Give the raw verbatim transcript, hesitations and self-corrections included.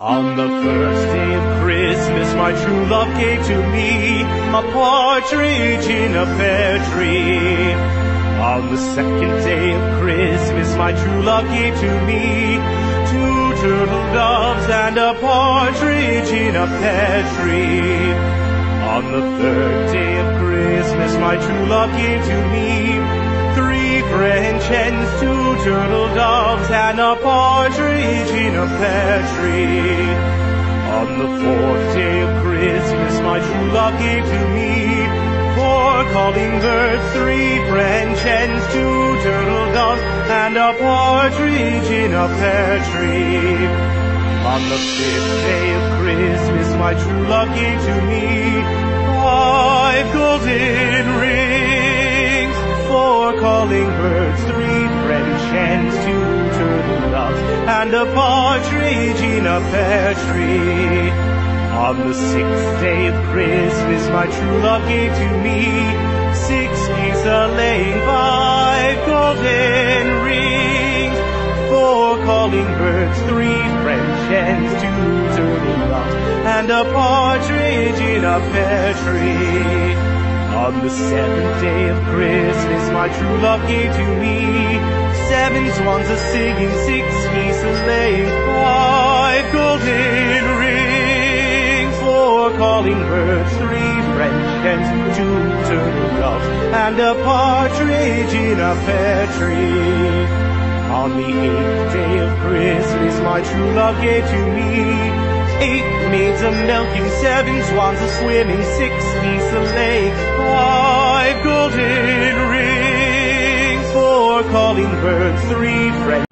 On the first day of Christmas, my true love gave to me a partridge in a pear tree. On the second day of Christmas, my true love gave to me two turtle doves and a partridge in a pear tree. On the third day of Christmas, my true love gave to me three French hens, two turtle doves, and a partridge in a pear tree. On the fourth day of Christmas, my true love gave to me four calling birds, three French hens, two turtle doves, and a partridge in a pear tree. On the fifth day of Christmas, my true love gave to me five golden rings, four calling birds, three French hens, two turtle doves, and a partridge in a pear tree. On the sixth day of Christmas, my true love gave to me six geese a-laying, five golden rings, four calling birds, three French hens, two turtle doves, and a partridge in a pear tree. On the seventh day of Christmas, my true love gave to me seven swans a-singing, six geese a-laying, five golden rings, four calling birds, three French hens, two turtle doves, and a partridge in a pear tree. On the eighth day of Christmas, my true love gave to me eight maids a-milking, seven swans a-swimming, six geese a-laying, five golden rings, four calling birds, three French